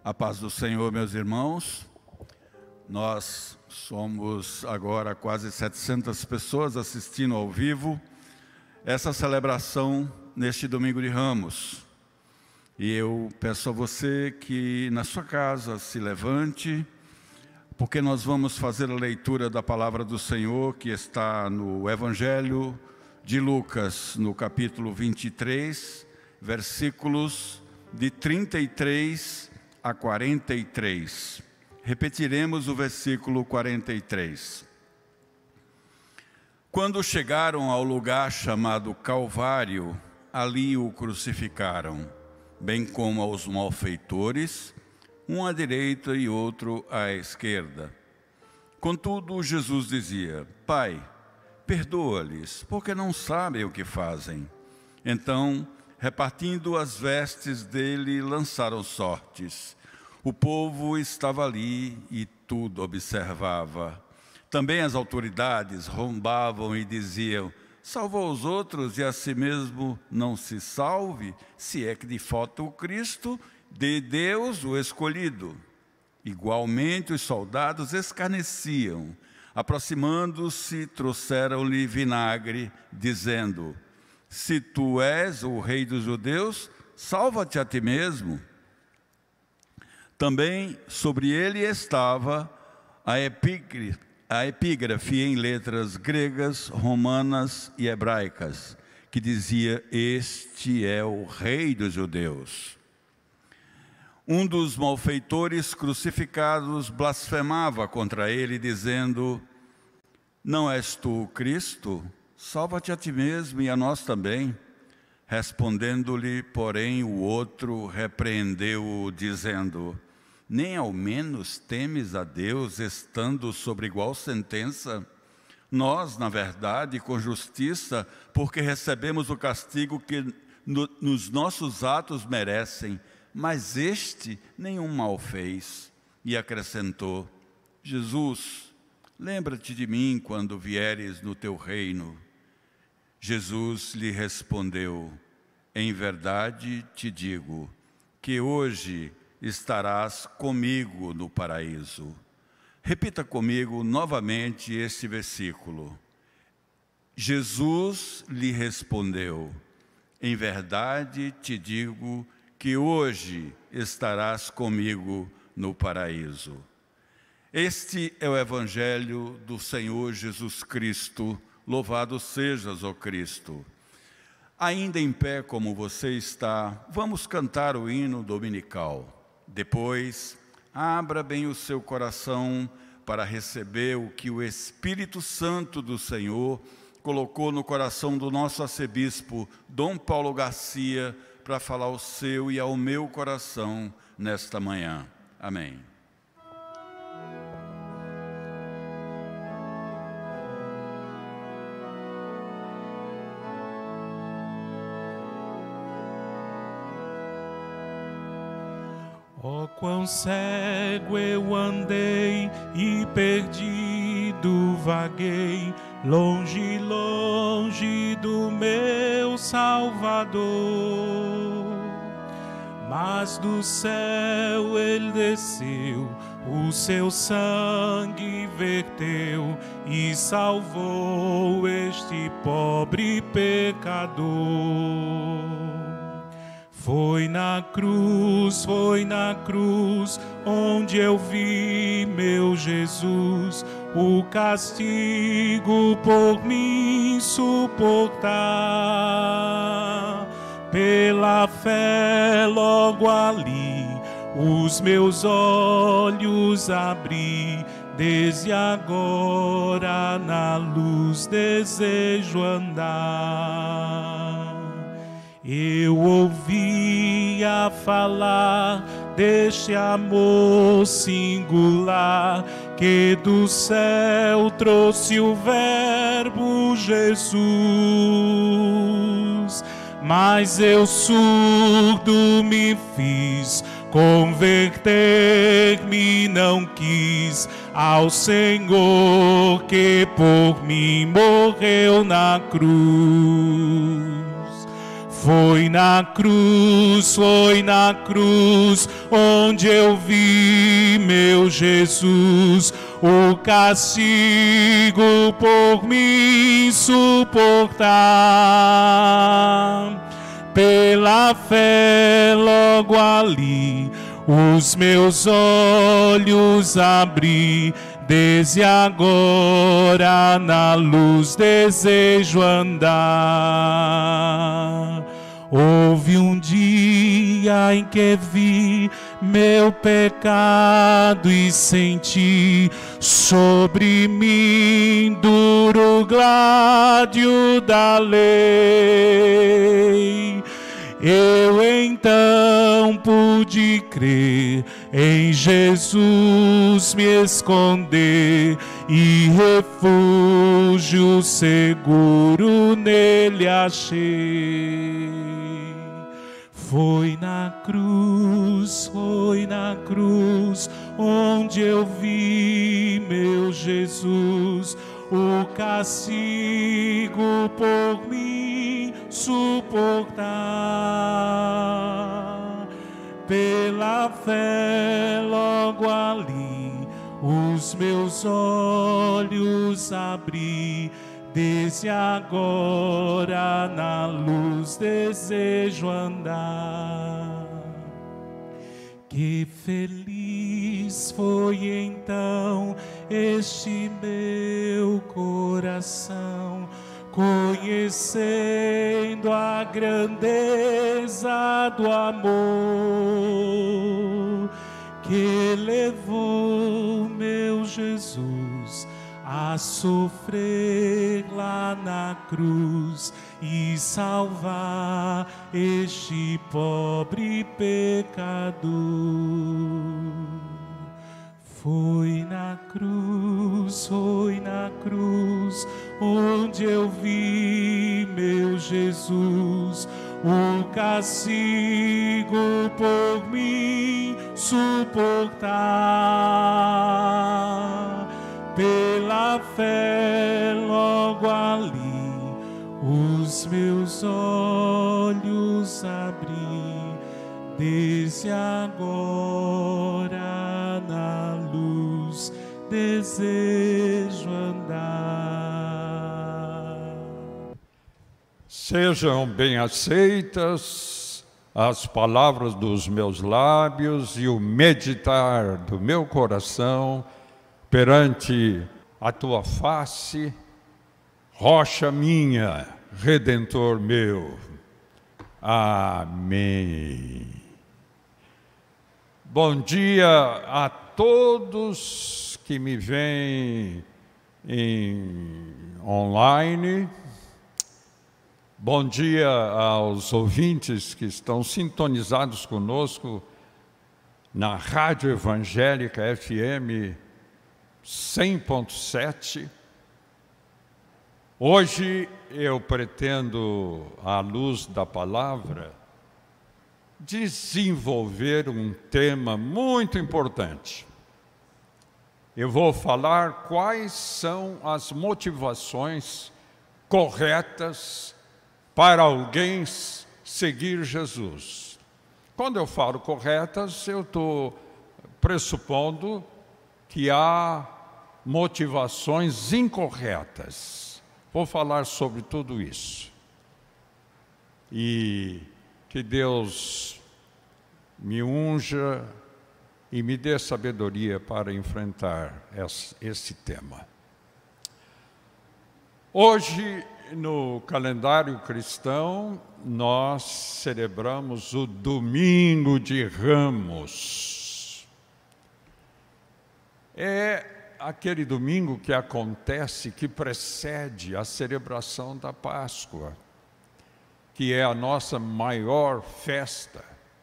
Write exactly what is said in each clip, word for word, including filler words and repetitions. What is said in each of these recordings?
A paz do Senhor, meus irmãos. Nós somos agora quase setecentas pessoas assistindo ao vivo essa celebração neste Domingo de Ramos. E eu peço a você que na sua casa se levante, porque nós vamos fazer a leitura da palavra do Senhor que está no Evangelho de Lucas, no capítulo vinte e três, versículos de trinta e três a quarenta e três. Repetiremos o versículo quarenta e três. Quando chegaram ao lugar chamado Calvário, ali o crucificaram, bem como aos malfeitores, um à direita e outro à esquerda. Contudo, Jesus dizia: Pai, perdoa-lhes, porque não sabem o que fazem. Então, repartindo as vestes dele, lançaram sortes. O povo estava ali e tudo observava. Também as autoridades rombavam e diziam: salvou os outros e a si mesmo não se salve, se é que de fato o Cristo de Deus o escolhido. Igualmente os soldados escarneciam. Aproximando-se, trouxeram-lhe vinagre, dizendo: se tu és o rei dos judeus, salva-te a ti mesmo. Também sobre ele estava a epígrafe, a epígrafe em letras gregas, romanas e hebraicas, que dizia: este é o rei dos judeus. Um dos malfeitores crucificados blasfemava contra ele, dizendo: não és tu o Cristo? Salva-te a ti mesmo e a nós também. Respondendo-lhe, porém, o outro repreendeu-o, dizendo: nem ao menos temes a Deus, estando sobre igual sentença? Nós, na verdade, com justiça, porque recebemos o castigo que no, nos nossos atos merecem, mas este nenhum mal fez. E acrescentou: Jesus, lembra-te de mim quando vieres no teu reino. Jesus lhe respondeu: em verdade te digo, que hoje estarás comigo no paraíso. Repita comigo novamente este versículo. Jesus lhe respondeu: em verdade te digo, que hoje estarás comigo no paraíso. Este é o Evangelho do Senhor Jesus Cristo. Louvado sejas, ó Cristo. Ainda em pé como você está, vamos cantar o hino dominical. Depois, abra bem o seu coração para receber o que o Espírito Santo do Senhor colocou no coração do nosso arcebispo, Dom Paulo Garcia, para falar ao seu e ao meu coração nesta manhã. Amém. Oh, quão cego eu andei e perdido vaguei, longe, longe do meu Salvador. Mas do céu ele desceu, o seu sangue verteu e salvou este pobre pecador. Foi na cruz, foi na cruz, onde eu vi meu Jesus, o castigo por mim suportar. Pela fé logo ali, os meus olhos abri, desde agora na luz desejo andar. Eu ouvia falar deste amor singular, que do céu trouxe o Verbo Jesus. Mas eu surdo me fiz, converter-me não quis ao Senhor que por mim morreu na cruz. Foi na cruz, foi na cruz, onde eu vi meu Jesus, o castigo por mim suportar. Pela fé logo ali, os meus olhos abri, desde agora na luz desejo andar. Houve um dia em que vi meu pecado e senti sobre mim duro gládio da lei. Eu então pude crer, em Jesus me esconder e refúgio seguro nele achei. Foi na cruz, foi na cruz, onde eu vi meu Jesus, o castigo por mim suportar. Pela fé logo ali, os meus olhos abri, desde agora na luz desejo andar. Que feliz foi então este meu coração, conhecendo a grandeza do amor que levou meu Jesus a sofrer lá na cruz e salvar este pobre pecador. Foi na cruz, foi na cruz, onde eu vi meu Jesus, o castigo por mim suportar. Pela fé logo ali, os meus olhos abri, desde agora na luz desejo andar. Sejam bem aceitas as palavras dos meus lábios e o meditar do meu coração perante a tua face, rocha minha, Redentor meu. Amém. Bom dia a todos que me veem em online. Bom dia aos ouvintes que estão sintonizados conosco na Rádio Evangélica F M cem ponto sete. Hoje eu pretendo, à luz da palavra, desenvolver um tema muito importante. Eu vou falar quais são as motivações corretas para alguém seguir Jesus. Quando eu falo corretas, eu estou pressupondo que há motivações incorretas. Vou falar sobre tudo isso. E que Deus me unja e me dê sabedoria para enfrentar esse tema. Hoje, no calendário cristão, nós celebramos o Domingo de Ramos. É aquele domingo que acontece, que precede a celebração da Páscoa, que é a nossa maior festa.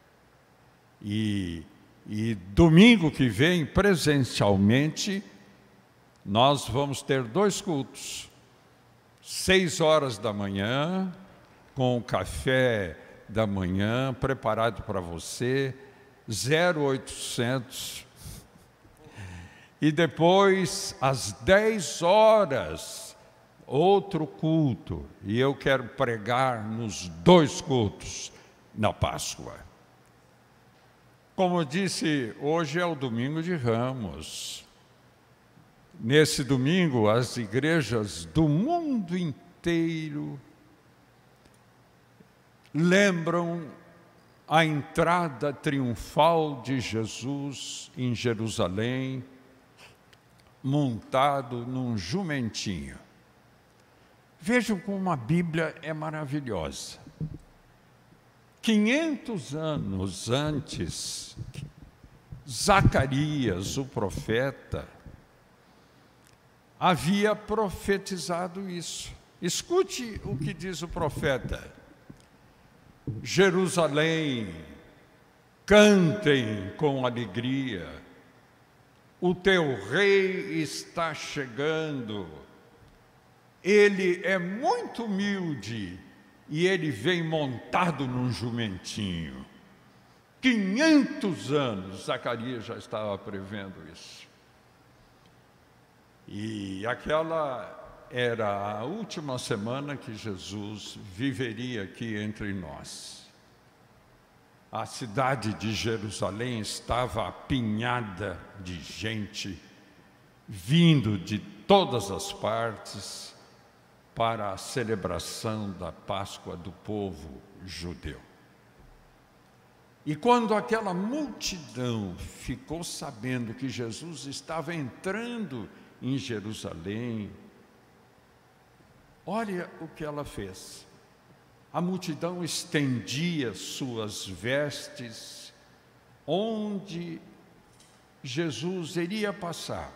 E, e domingo que vem, presencialmente, nós vamos ter dois cultos. Seis horas da manhã, com o café da manhã preparado para você, zero oitocentos. E depois, às dez horas, outro culto, e eu quero pregar nos dois cultos na Páscoa. Como eu disse, hoje é o domingo de Ramos. Nesse domingo, as igrejas do mundo inteiro lembram a entrada triunfal de Jesus em Jerusalém, montado num jumentinho. Vejam como a Bíblia é maravilhosa. quinhentos anos antes, Zacarias, o profeta, havia profetizado isso. Escute o que diz o profeta. Jerusalém, cantem com alegria, o teu rei está chegando, ele é muito humilde e ele vem montado num jumentinho. quinhentos anos, Zacarias já estava prevendo isso. E aquela era a última semana que Jesus viveria aqui entre nós. A cidade de Jerusalém estava apinhada de gente, vindo de todas as partes para a celebração da Páscoa do povo judeu. E quando aquela multidão ficou sabendo que Jesus estava entrando em Jerusalém, olha o que ela fez. A multidão estendia suas vestes onde Jesus iria passar.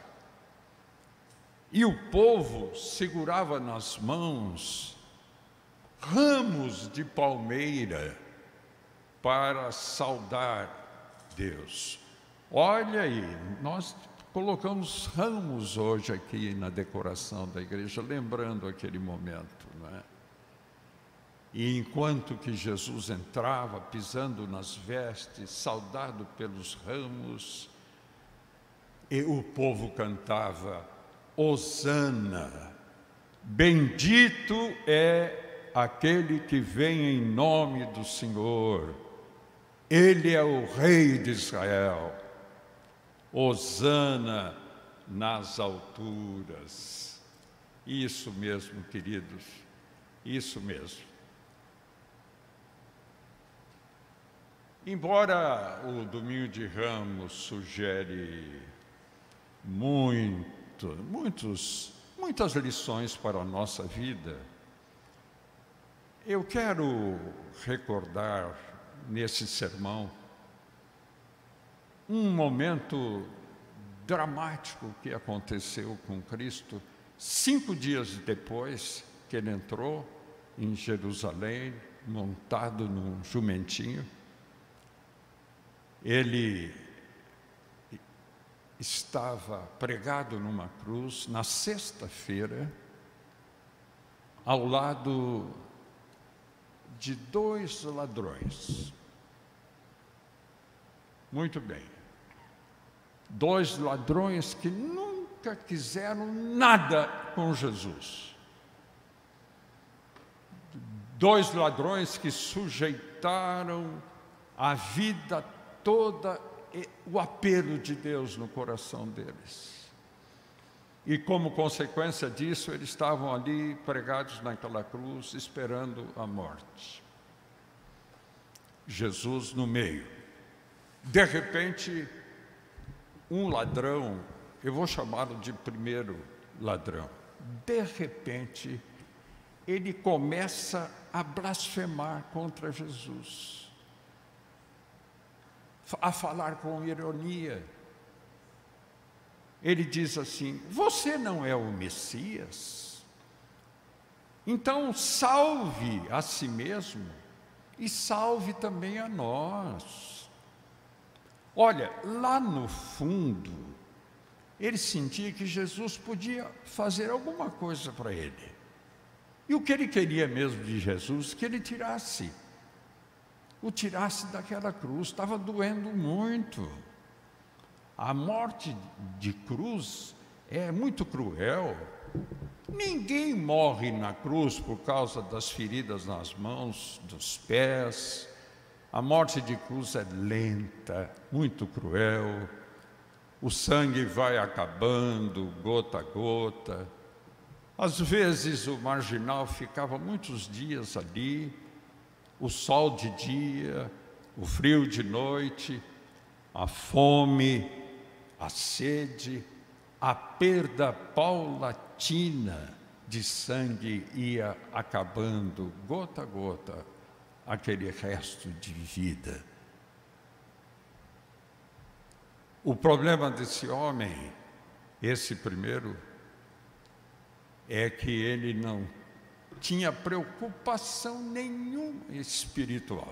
E o povo segurava nas mãos ramos de palmeira para saudar Deus. Olha aí, nós colocamos ramos hoje aqui na decoração da igreja, lembrando aquele momento, não é? E enquanto que Jesus entrava, pisando nas vestes, saudado pelos ramos, e o povo cantava: Hosana, bendito é aquele que vem em nome do Senhor, Ele é o Rei de Israel. Hosana nas alturas. Isso mesmo, queridos, isso mesmo. Embora o Domingo de Ramos sugere muito, muitos, muitas lições para a nossa vida, eu quero recordar nesse sermão um momento dramático que aconteceu com Cristo cinco dias depois que ele entrou em Jerusalém, montado num jumentinho. Ele estava pregado numa cruz na sexta-feira, ao lado de dois ladrões. Muito bem. Dois ladrões que nunca quiseram nada com Jesus. Dois ladrões que sujeitaram a vida toda o apelo de Deus no coração deles. E como consequência disso, eles estavam ali pregados naquela cruz, esperando a morte. Jesus no meio. De repente, um ladrão, eu vou chamá-lo de primeiro ladrão, de repente, ele começa a blasfemar contra Jesus, a falar com ironia. Ele diz assim: você não é o Messias? Então salve a si mesmo e salve também a nós. Olha, lá no fundo, ele sentia que Jesus podia fazer alguma coisa para ele. E o que ele queria mesmo de Jesus? Que ele tirasse, o tirasse daquela cruz. Estava doendo muito. A morte de cruz é muito cruel, Ninguém morre na cruz por causa das feridas nas mãos, dos pés. A morte de cruz é lenta, muito cruel. O sangue vai acabando, gota a gota. Às vezes o marginal ficava muitos dias ali, o sol de dia, o frio de noite, a fome, a sede, a perda paulatina de sangue ia acabando, gota a gota, aquele resto de vida. O problema desse homem, esse primeiro, é que ele não tinha preocupação nenhuma espiritual.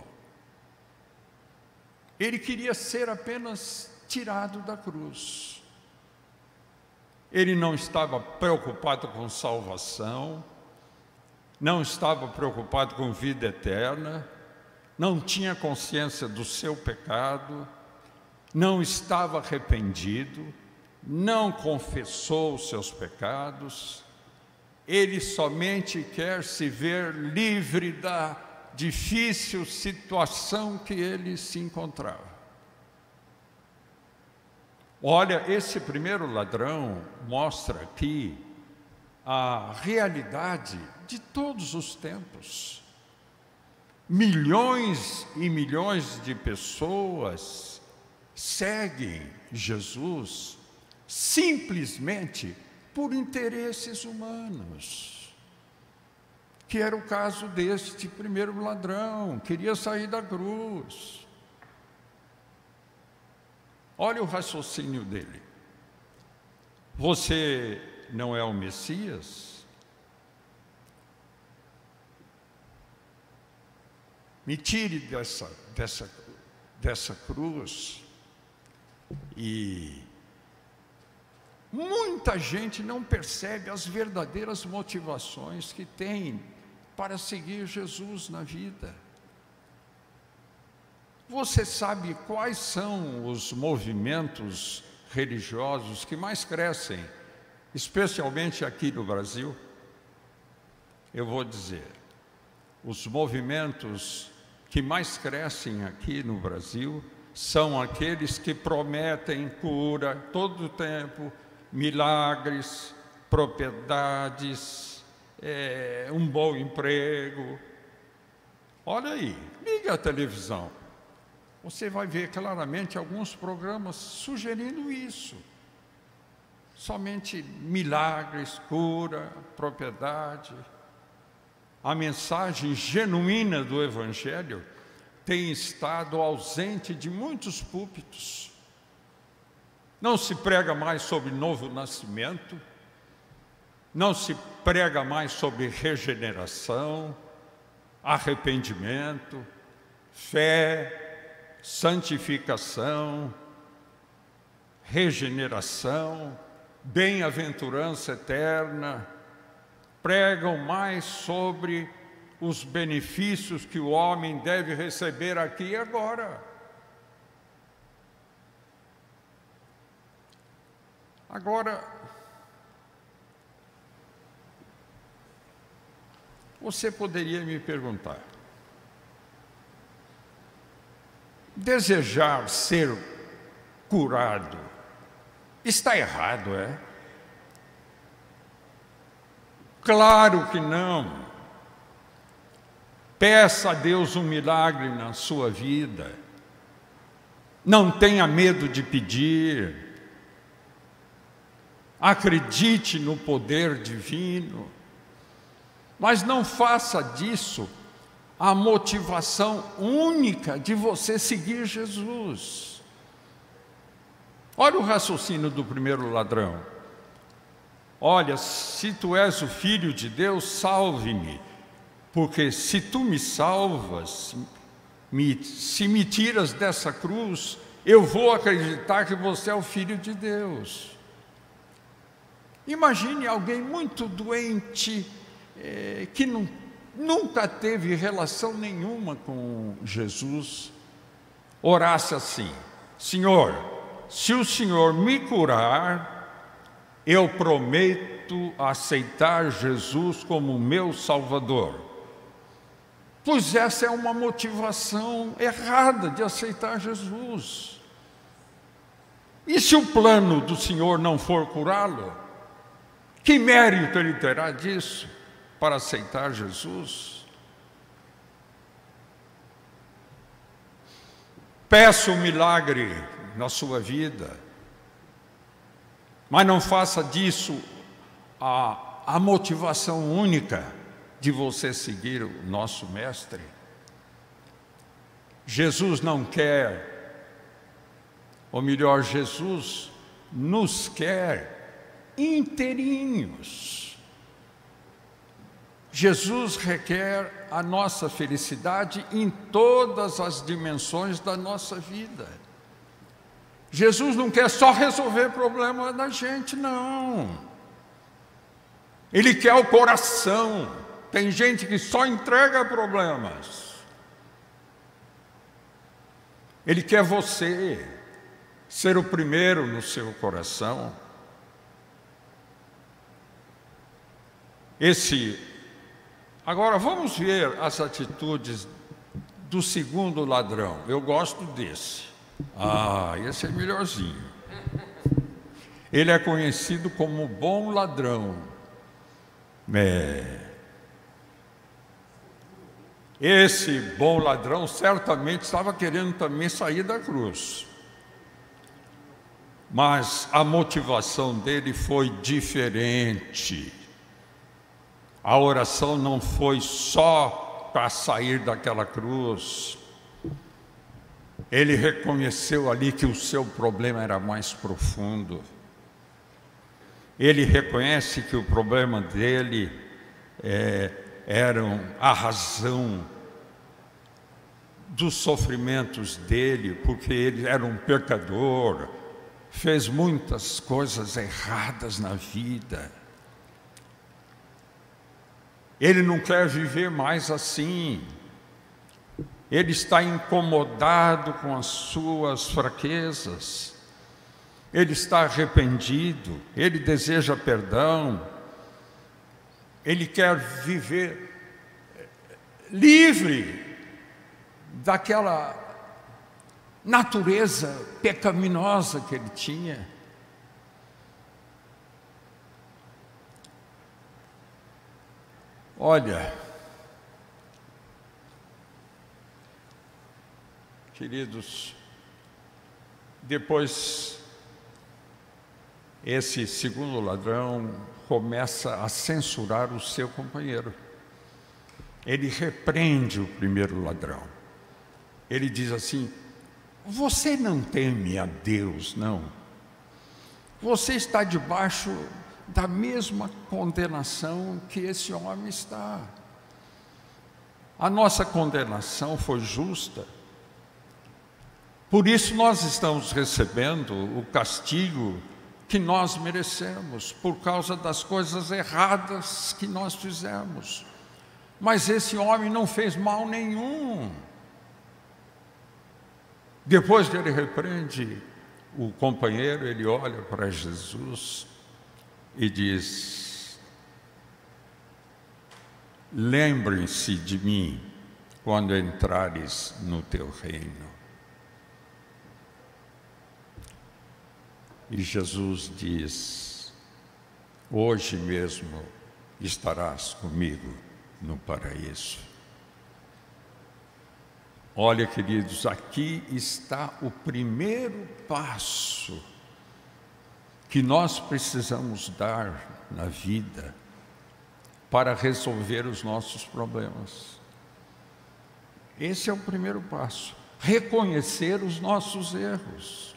Ele queria ser apenas tirado da cruz. Ele não estava preocupado com salvação, não estava preocupado com vida eterna, não tinha consciência do seu pecado, não estava arrependido, não confessou os seus pecados. Ele somente quer se ver livre da difícil situação que ele se encontrava. Olha, esse primeiro ladrão mostra aqui a realidade de todos os tempos. Milhões e milhões de pessoas seguem Jesus simplesmente por interesses humanos, que era o caso deste primeiro ladrão, queria sair da cruz. Olha o raciocínio dele. Você não é o Messias? Me tire dessa, dessa, dessa cruz. E muita gente não percebe as verdadeiras motivações que tem para seguir Jesus na vida. Você sabe quais são os movimentos religiosos que mais crescem, especialmente aqui no Brasil? Eu vou dizer, os movimentos que mais crescem aqui no Brasil são aqueles que prometem cura todo o tempo, milagres, propriedades, é, um bom emprego. Olha aí, liga a televisão. Você vai ver claramente alguns programas sugerindo isso. Somente milagres, cura, propriedade. A mensagem genuína do Evangelho tem estado ausente de muitos púlpitos. Não se prega mais sobre novo nascimento, não se prega mais sobre regeneração, arrependimento, fé, santificação, regeneração, bem-aventurança eterna. Pregam mais sobre os benefícios que o homem deve receber aqui e agora. Agora, você poderia me perguntar: desejar ser curado está errado, é? Claro que não. Peça a Deus um milagre na sua vida. Não tenha medo de pedir. Acredite no poder divino. Mas não faça disso a motivação única de você seguir Jesus. Olha o raciocínio do primeiro ladrão. Olha, se tu és o Filho de Deus, salve-me, porque se tu me salvas, me, se me tiras dessa cruz, eu vou acreditar que você é o Filho de Deus. Imagine alguém muito doente, é, que não, nunca teve relação nenhuma com Jesus, orasse assim: Senhor, se o Senhor me curar, eu prometo aceitar Jesus como meu Salvador. Pois essa é uma motivação errada de aceitar Jesus. E se o plano do Senhor não for curá-lo, que mérito ele terá disso para aceitar Jesus? Peça um milagre na sua vida, mas não faça disso a, a motivação única de você seguir o nosso Mestre. Jesus não quer, ou melhor, Jesus nos quer inteirinhos. Jesus requer a nossa felicidade em todas as dimensões da nossa vida. Jesus não quer só resolver problemas da gente, não. Ele quer o coração. Tem gente que só entrega problemas. Ele quer você ser o primeiro no seu coração. Esse. Agora vamos ver as atitudes do segundo ladrão. Eu gosto desse. Ah, esse é melhorzinho. Ele é conhecido como bom ladrão. É. Esse bom ladrão certamente estava querendo também sair da cruz. Mas a motivação dele foi diferente. A oração não foi só para sair daquela cruz. Ele reconheceu ali que o seu problema era mais profundo. Ele reconhece que o problema dele é, era a razão dos sofrimentos dele, porque ele era um pecador, fez muitas coisas erradas na vida. Ele não quer viver mais assim. Ele está incomodado com as suas fraquezas. Ele está arrependido. Ele deseja perdão. Ele quer viver livre daquela natureza pecaminosa que ele tinha. Olha, queridos, depois esse segundo ladrão começa a censurar o seu companheiro. Ele repreende o primeiro ladrão. Ele diz assim: você não teme a Deus, não? Você está debaixo da mesma condenação que esse homem está. A nossa condenação foi justa. Por isso nós estamos recebendo o castigo que nós merecemos, por causa das coisas erradas que nós fizemos. Mas esse homem não fez mal nenhum. Depois que ele repreende o companheiro, ele olha para Jesus e diz: lembrem-se de mim quando entrares no teu reino. E Jesus diz: hoje mesmo estarás comigo no paraíso. Olha, queridos, aqui está o primeiro passo que nós precisamos dar na vida para resolver os nossos problemas. Esse é o primeiro passo: reconhecer os nossos erros.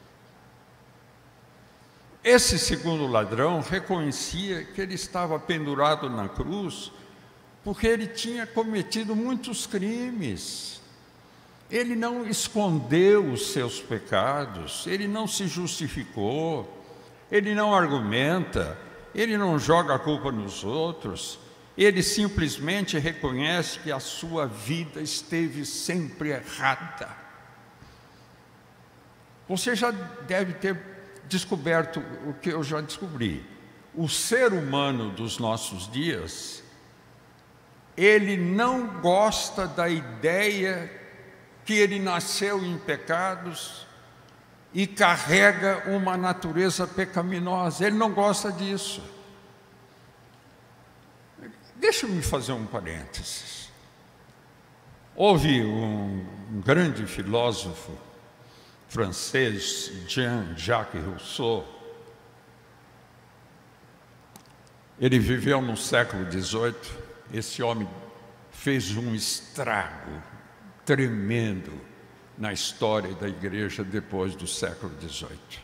Esse segundo ladrão reconhecia que ele estava pendurado na cruz porque ele tinha cometido muitos crimes. Ele não escondeu os seus pecados, ele não se justificou, ele não argumenta, ele não joga a culpa nos outros, ele simplesmente reconhece que a sua vida esteve sempre errada. Você já deve ter descoberto o que eu já descobri. O ser humano dos nossos dias, ele não gosta da ideia que ele nasceu em pecados e carrega uma natureza pecaminosa. Ele não gosta disso. Deixa-me fazer um parênteses. Houve um, um grande filósofo francês, Jean-Jacques Rousseau. Ele viveu no século dezoito. Esse homem fez um estrago tremendo na história da igreja depois do século dezoito.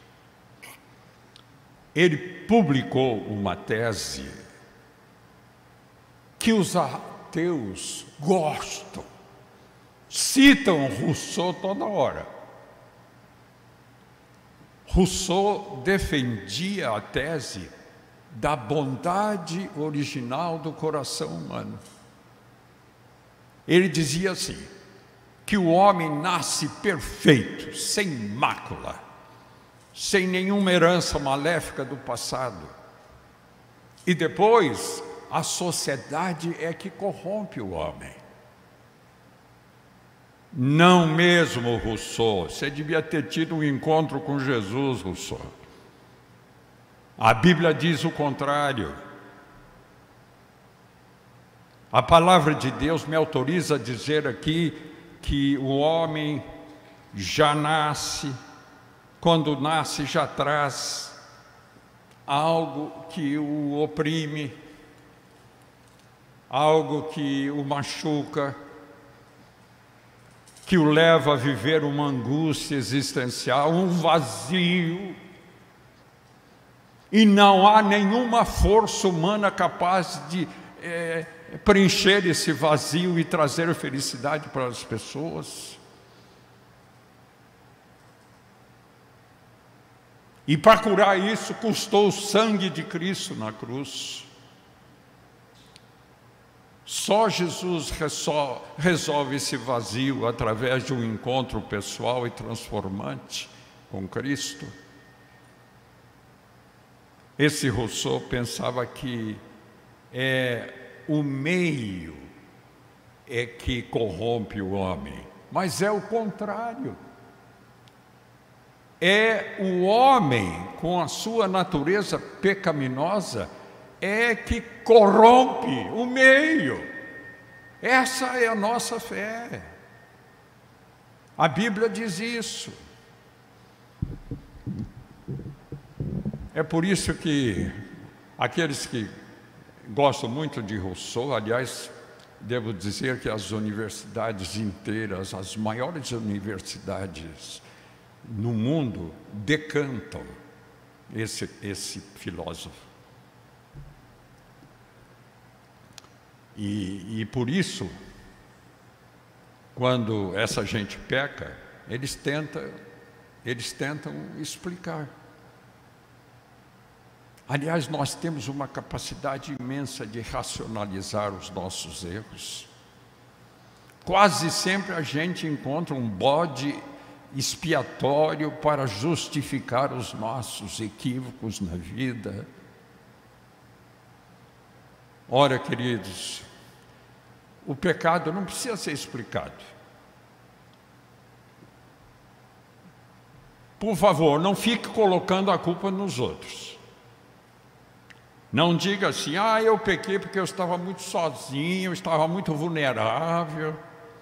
Ele publicou uma tese que os ateus gostam, citam Rousseau toda hora. Rousseau defendia a tese da bondade original do coração humano. Ele dizia assim, que o homem nasce perfeito, sem mácula, sem nenhuma herança maléfica do passado. E depois, a sociedade é que corrompe o homem. Não mesmo, Rousseau. Você devia ter tido um encontro com Jesus, Rousseau. A Bíblia diz o contrário. A palavra de Deus me autoriza a dizer aqui que o homem já nasce, quando nasce já traz algo que o oprime, algo que o machuca, que o leva a viver uma angústia existencial, um vazio. E não há nenhuma força humana capaz de é, preencher esse vazio e trazer felicidade para as pessoas. E para curar isso, custou o sangue de Cristo na cruz. Só Jesus resolve esse vazio através de um encontro pessoal e transformante com Cristo. Esse Rousseau pensava que é o meio é que corrompe o homem, mas é o contrário. É o homem com a sua natureza pecaminosa é que corrompe o meio. Essa é a nossa fé. A Bíblia diz isso. É por isso que aqueles que gostam muito de Rousseau, aliás, devo dizer que as universidades inteiras, as maiores universidades no mundo, decantam esse, esse filósofo. E, e por isso, quando essa gente peca, eles tentam, eles tentam explicar. Aliás, nós temos uma capacidade imensa de racionalizar os nossos erros. Quase sempre a gente encontra um bode expiatório para justificar os nossos equívocos na vida. Ora, queridos, o pecado não precisa ser explicado. Por favor, não fique colocando a culpa nos outros. Não diga assim, ah, eu pequei porque eu estava muito sozinho, eu estava muito vulnerável.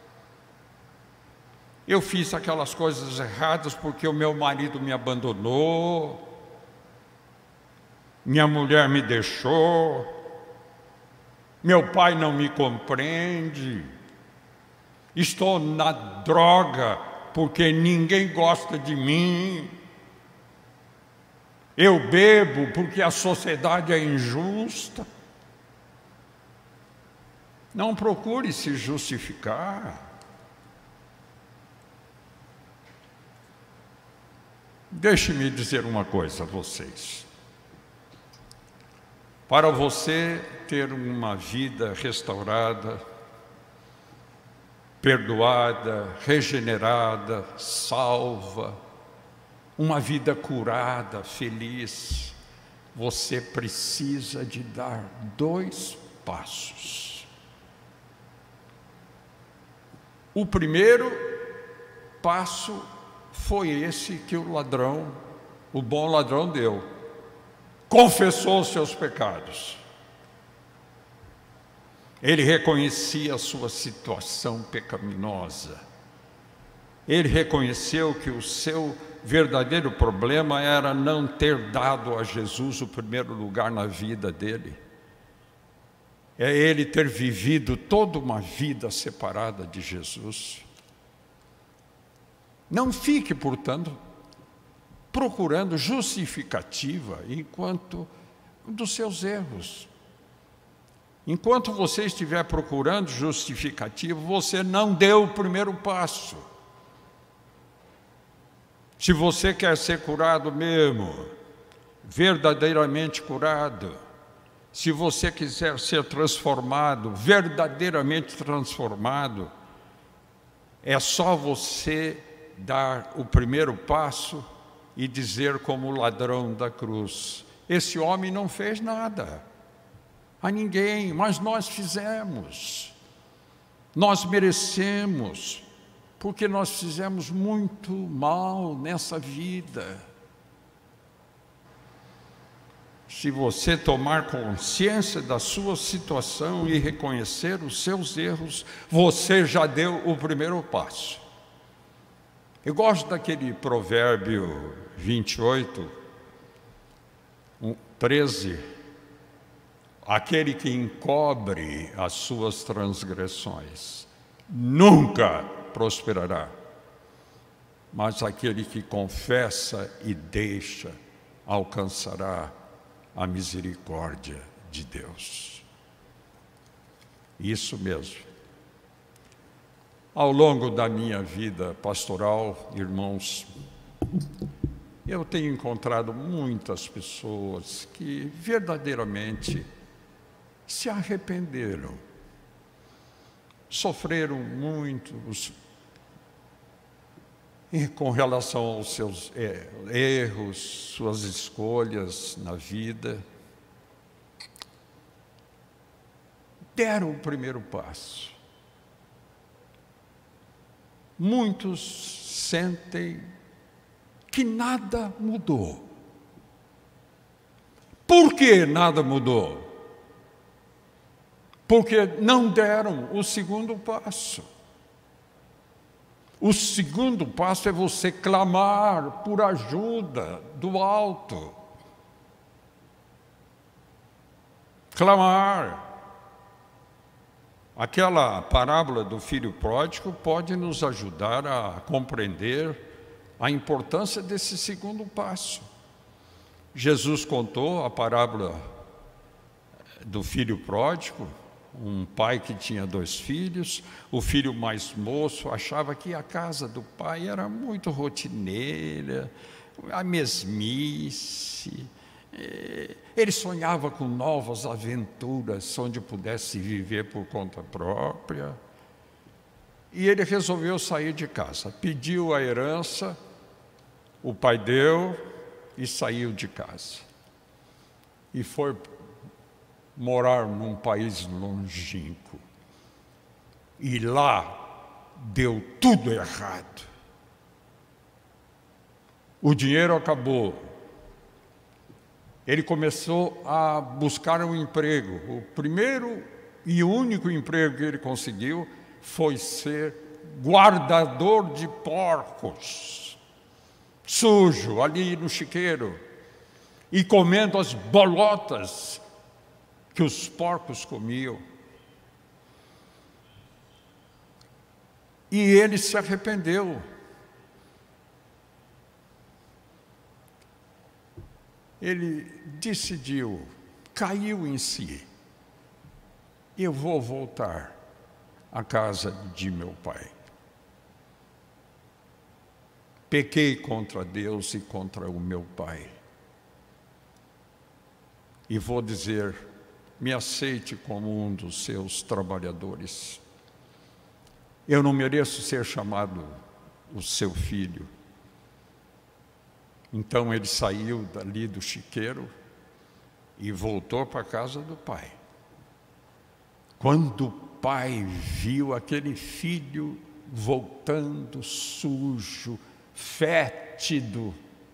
Eu fiz aquelas coisas erradas porque o meu marido me abandonou, minha mulher me deixou, meu pai não me compreende, estou na droga porque ninguém gosta de mim. Eu bebo porque a sociedade é injusta. Não procure se justificar. Deixe-me dizer uma coisa a vocês. Para você ter uma vida restaurada, perdoada, regenerada, salva, uma vida curada, feliz, você precisa de dar dois passos. O primeiro passo foi esse que o ladrão, o bom ladrão deu. Confessou os seus pecados. Ele reconhecia a sua situação pecaminosa. Ele reconheceu que o seu verdadeiro problema era não ter dado a Jesus o primeiro lugar na vida dele. É ele ter vivido toda uma vida separada de Jesus. Não fique, portanto, procurando justificativa enquanto dos seus erros. Enquanto você estiver procurando justificativa, você não deu o primeiro passo. Se você quer ser curado mesmo, verdadeiramente curado, se você quiser ser transformado, verdadeiramente transformado, é só você dar o primeiro passo e dizer como o ladrão da cruz: esse homem não fez nada a ninguém, mas nós fizemos, nós merecemos, porque nós fizemos muito mal nessa vida. Se você tomar consciência da sua situação e reconhecer os seus erros, você já deu o primeiro passo. Eu gosto daquele provérbio vinte e oito, treze, aquele que encobre as suas transgressões nunca prosperará, mas aquele que confessa e deixa alcançará a misericórdia de Deus. Isso mesmo. Ao longo da minha vida pastoral, irmãos, eu tenho encontrado muitas pessoas que verdadeiramente se arrependeram, sofreram muito os, com relação aos seus é, erros, suas escolhas na vida, deram o primeiro passo. Muitos sentem que nada mudou. Por que nada mudou? Porque não deram o segundo passo. O segundo passo é você clamar por ajuda do alto. Clamar. Aquela parábola do filho pródigo pode nos ajudar a compreender a importância desse segundo passo. Jesus contou a parábola do filho pródigo, um pai que tinha dois filhos. O filho mais moço achava que a casa do pai era muito rotineira, a mesmice. Ele sonhava com novas aventuras onde pudesse viver por conta própria. E ele resolveu sair de casa. Pediu a herança, o pai deu e saiu de casa. E foi morar num país longínquo. E lá deu tudo errado. O dinheiro acabou. Ele começou a buscar um emprego. O primeiro e único emprego que ele conseguiu foi ser guardador de porcos, sujo, ali no chiqueiro, e comendo as bolotas que os porcos comiam. E ele se arrependeu. Ele decidiu, caiu em si: eu vou voltar à casa de meu pai. Pequei contra Deus e contra o meu pai. E vou dizer: me aceite como um dos seus trabalhadores. Eu não mereço ser chamado o seu filho. Então ele saiu dali do chiqueiro e voltou para a casa do pai. Quando o pai viu aquele filho voltando sujo, fétido,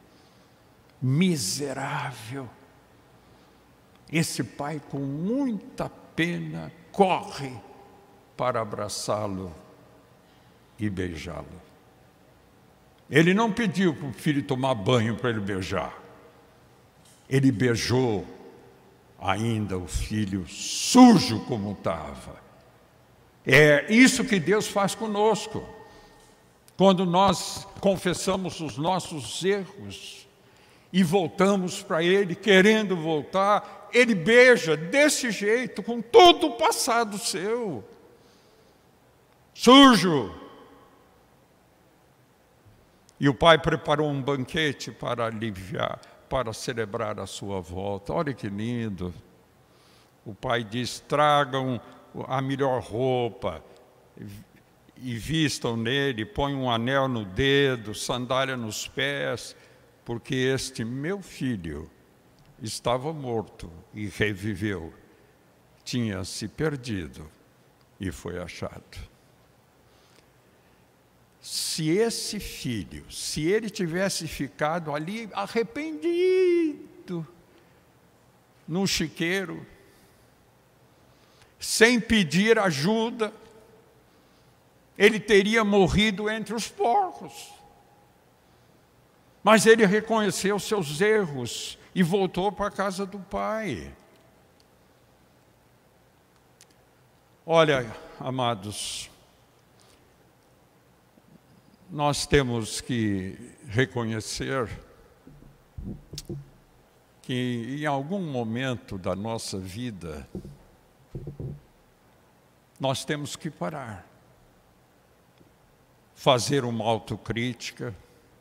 miserável, esse pai, com muita pena, corre para abraçá-lo e beijá-lo. Ele não pediu para o filho tomar banho para ele beijar. Ele beijou ainda o filho sujo como estava. É isso que Deus faz conosco. Quando nós confessamos os nossos erros e voltamos para Ele, querendo voltar, Ele beija desse jeito, com todo o passado seu. Sujo. E o pai preparou um banquete para aliviar, para celebrar a sua volta. Olha que lindo. O pai diz: tragam a melhor roupa e vistam nele, põem um anel no dedo, sandália nos pés, porque este meu filho estava morto e reviveu, tinha se perdido e foi achado. Se esse filho, se ele tivesse ficado ali arrependido, no chiqueiro, sem pedir ajuda, ele teria morrido entre os porcos. Mas ele reconheceu seus erros e voltou para a casa do pai. Olha, amados, nós temos que reconhecer que em algum momento da nossa vida nós temos que parar, fazer uma autocrítica,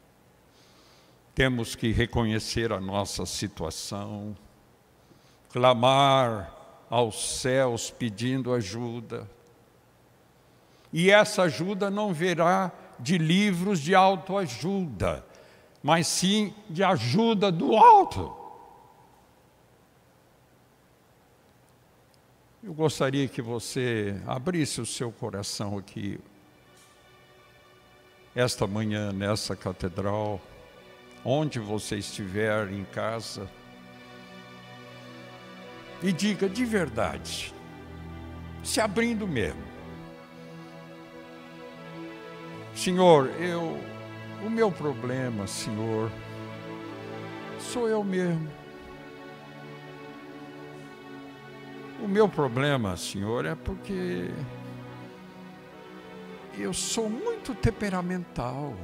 temos que reconhecer a nossa situação, clamar aos céus pedindo ajuda. E essa ajuda não virá de livros de autoajuda, mas sim de ajuda do alto. Eu gostaria que você abrisse o seu coração aqui, esta manhã, nessa catedral, onde você estiver em casa, e diga de verdade, se abrindo mesmo: Senhor, eu, o meu problema, Senhor, sou eu mesmo. O meu problema, Senhor, é porque eu sou muito temperamental.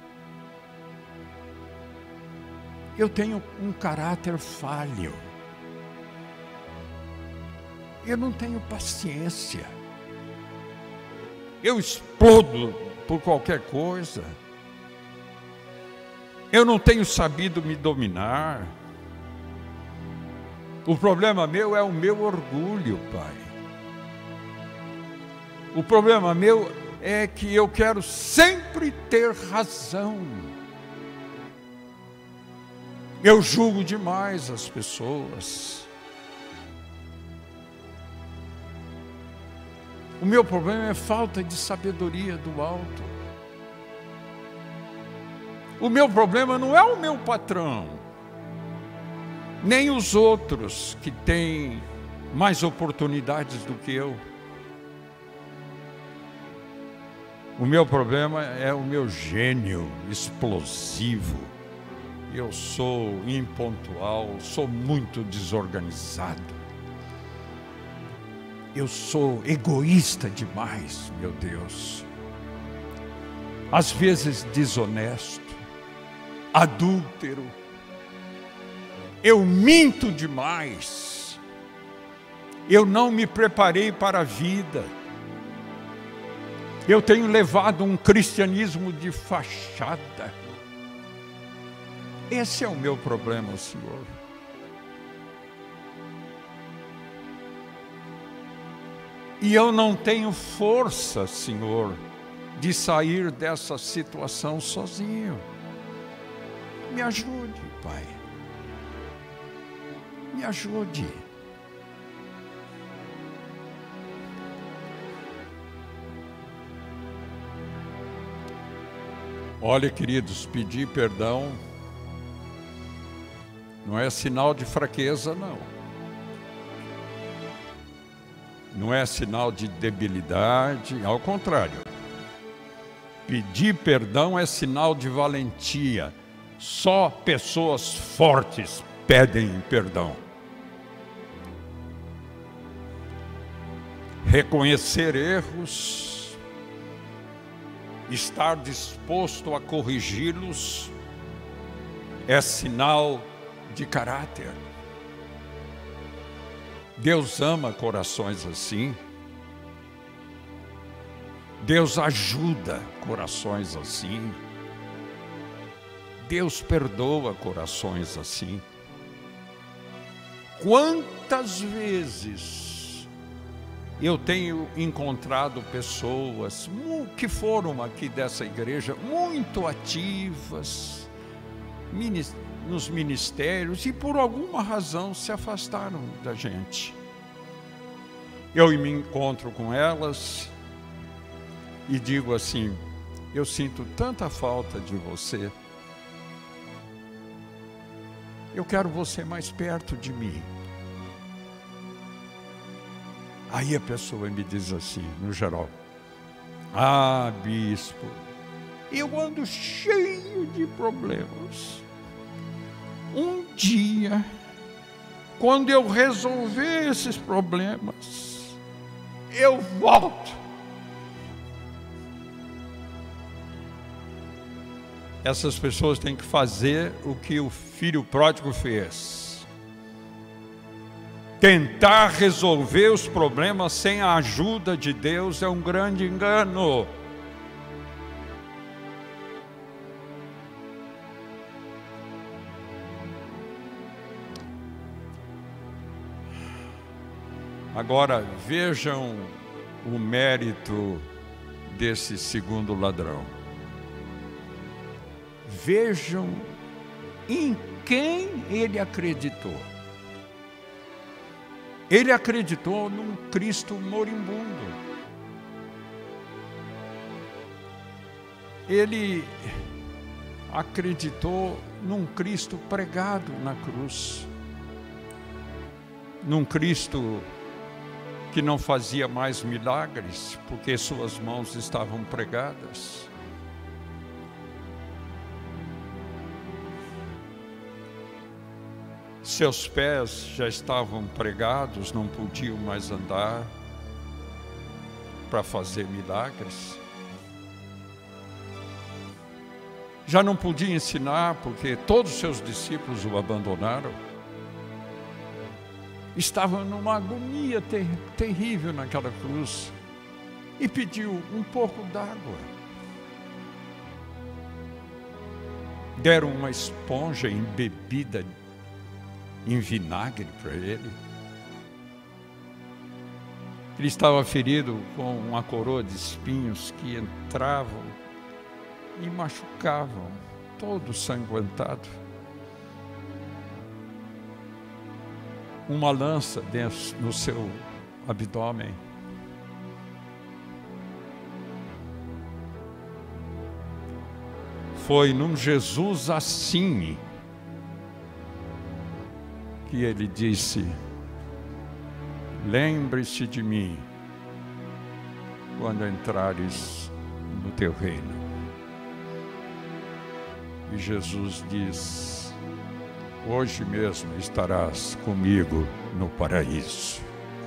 Eu tenho um caráter falho. Eu não tenho paciência. Eu explodo por qualquer coisa. Eu não tenho sabido me dominar. O problema meu é o meu orgulho, Pai. O problema meu é que eu quero sempre ter razão. Eu julgo demais as pessoas. O meu problema é falta de sabedoria do alto. O meu problema não é o meu patrão, nem os outros que têm mais oportunidades do que eu. O meu problema é o meu gênio explosivo. Eu sou impontual, sou muito desorganizado. Eu sou egoísta demais, meu Deus. Às vezes desonesto, adúltero. Eu minto demais. Eu não me preparei para a vida. Eu tenho levado um cristianismo de fachada. Esse é o meu problema, Senhor. E eu não tenho força, Senhor, de sair dessa situação sozinho. Me ajude, Pai. Me ajude. Olha, queridos, pedir perdão não é sinal de fraqueza, não. Não é sinal de debilidade, ao contrário. Pedir perdão é sinal de valentia. Só pessoas fortes pedem perdão. Reconhecer erros, estar disposto a corrigi-los, é sinal de caráter. Deus ama corações assim. Deus ajuda corações assim. Deus perdoa corações assim. Quantas vezes eu tenho encontrado pessoas que foram aqui dessa igreja muito ativas nos ministérios e por alguma razão se afastaram da gente. Eu me encontro com elas e digo assim: eu sinto tanta falta de você. Eu quero você mais perto de mim. Aí a pessoa me diz assim, no geral: ah, bispo, eu ando cheio de problemas. Um dia, quando eu resolver esses problemas, eu volto. Essas pessoas têm que fazer o que o filho pródigo fez. Tentar resolver os problemas sem a ajuda de Deus é um grande engano. Agora vejam o mérito desse segundo ladrão. Vejam em quem ele acreditou. Ele acreditou num Cristo moribundo. Ele acreditou num Cristo pregado na cruz. Num Cristo que não fazia mais milagres, porque suas mãos estavam pregadas. Seus pés já estavam pregados, não podiam mais andar para fazer milagres. Já não podia ensinar, porque todos os seus discípulos o abandonaram. Estava numa agonia ter, terrível naquela cruz e pediu um pouco d'água. Deram uma esponja embebida em vinagre para ele. Ele estava ferido com uma coroa de espinhos que entravam e machucavam, todo sanguentado. Uma lança dentro no seu abdômen. Foi num Jesus assim que ele disse: lembre-se de mim quando entrares no teu reino. E Jesus diz: hoje mesmo estarás comigo no paraíso.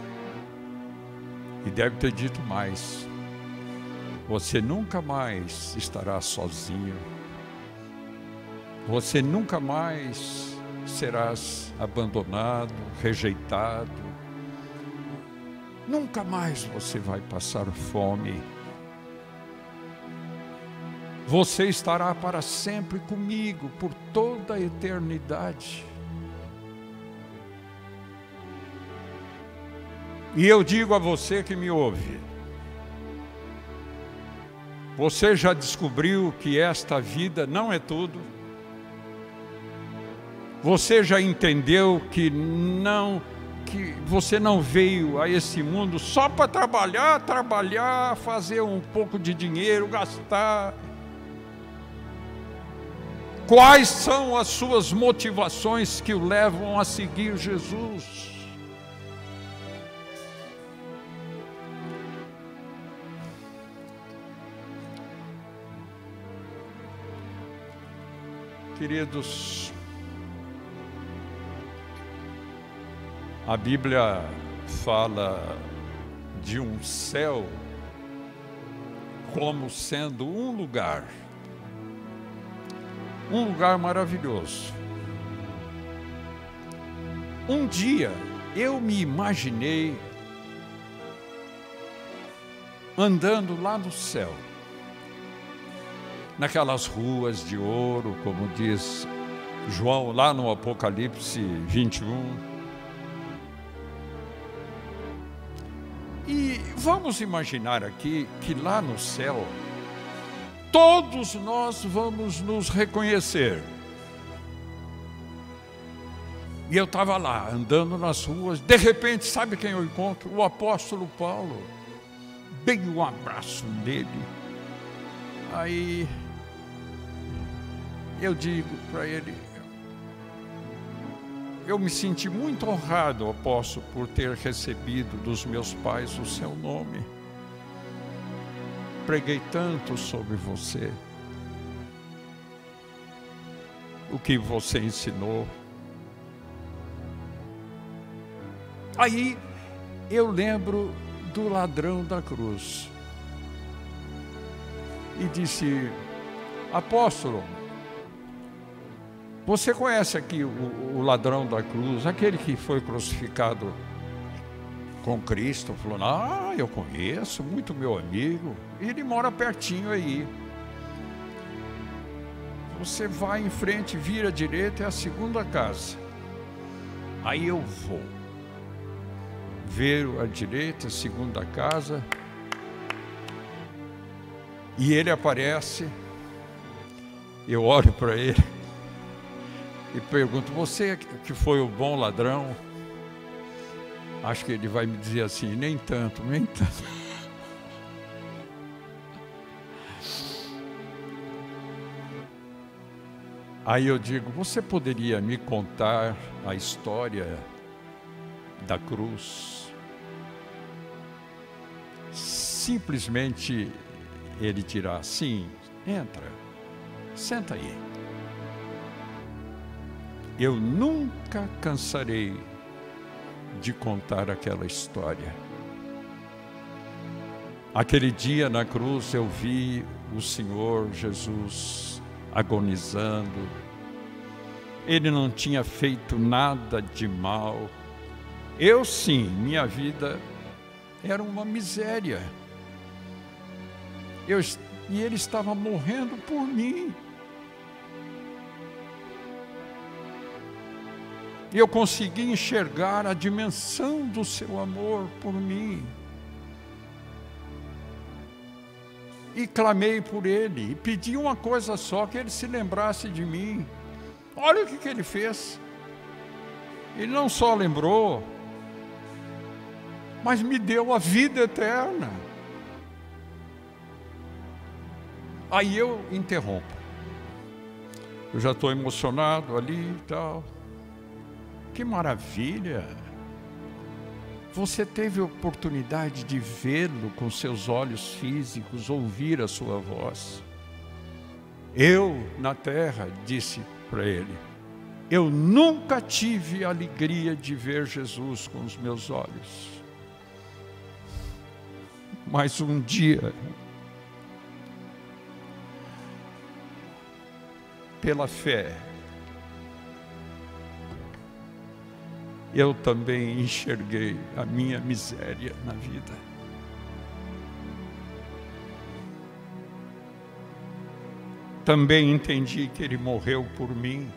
E deve ter dito mais: você nunca mais estará sozinho. Você nunca mais serás abandonado, rejeitado. Nunca mais você vai passar fome. Você estará para sempre comigo, por toda a eternidade. E eu digo a você que me ouve: você já descobriu que esta vida não é tudo? Você já entendeu que não, que você não veio a esse mundo só para trabalhar, trabalhar, fazer um pouco de dinheiro, gastar? Quais são as suas motivações que o levam a seguir Jesus? Queridos, a Bíblia fala de um céu como sendo um lugar, um lugar maravilhoso. Um dia eu me imaginei andando lá no céu, naquelas ruas de ouro, como diz João lá no Apocalipse vinte e um. E vamos imaginar aqui que lá no céu, todos nós vamos nos reconhecer. E eu estava lá, andando nas ruas, de repente, sabe quem eu encontro? O apóstolo Paulo. Dei um abraço nele. Aí eu digo para ele, eu me senti muito honrado, apóstolo, por ter recebido dos meus pais o seu nome. Preguei tanto sobre você, o que você ensinou. Aí eu lembro do ladrão da cruz e disse, apóstolo, você conhece aqui o, o ladrão da cruz, aquele que foi crucificado com Cristo? Falou, ah, eu conheço, muito meu amigo, ele mora pertinho aí. Você vai em frente, vira à direita, é a segunda casa. Aí eu vou, ver à direita, a segunda casa, e ele aparece, eu olho para ele, e pergunto, você que foi o bom ladrão? Acho que ele vai me dizer assim, nem tanto, nem tanto. Aí eu digo, você poderia me contar a história da cruz? Simplesmente ele dirá, sim, entra, senta aí. Eu nunca cansarei de contar aquela história. Aquele dia na cruz eu vi o Senhor Jesus agonizando. Ele não tinha feito nada de mal. Eu sim, minha vida era uma miséria. Eu, e ele estava morrendo por mim. E eu consegui enxergar a dimensão do seu amor por mim. E clamei por ele, e pedi uma coisa só, que ele se lembrasse de mim. Olha o que, que ele fez. Ele não só lembrou, mas me deu a vida eterna. Aí eu interrompo. Eu já estou emocionado ali e tal. Que maravilha! Você teve a oportunidade de vê-lo com seus olhos físicos, ouvir a sua voz. Eu, na terra, disse para ele, eu nunca tive a alegria de ver Jesus com os meus olhos. Mas um dia, pela fé, eu também enxerguei a minha miséria na vida. Também entendi que Ele morreu por mim.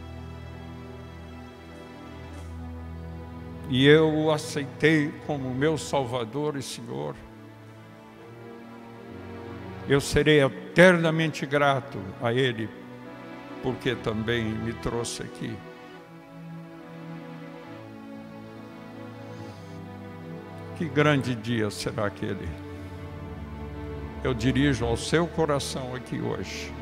E eu o aceitei como meu Salvador e Senhor. Eu serei eternamente grato a Ele, porque também me trouxe aqui. Que grande dia será aquele? Eu dirijo ao seu coração aqui hoje.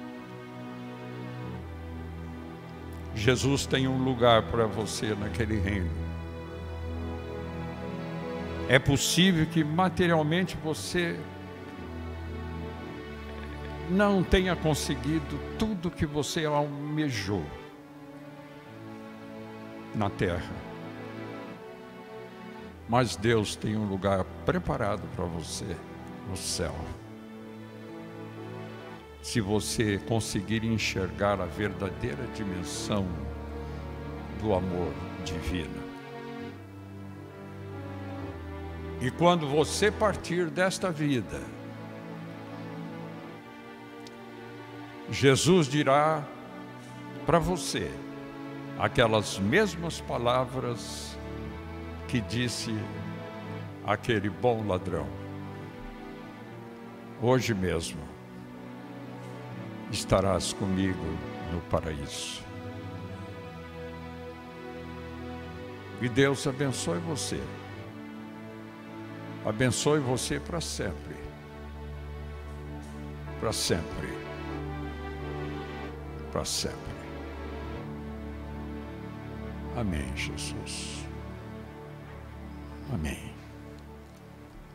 Jesus tem um lugar para você naquele reino. É possível que materialmente você não tenha conseguido tudo que você almejou na terra. Mas Deus tem um lugar preparado para você no céu. Se você conseguir enxergar a verdadeira dimensão do amor divino. E quando você partir desta vida, Jesus dirá para você aquelas mesmas palavras que disse aquele bom ladrão. Hoje mesmo estarás comigo no paraíso. E Deus abençoe você. Abençoe você para sempre. Para sempre. Para sempre. Amém, Jesus. Amém.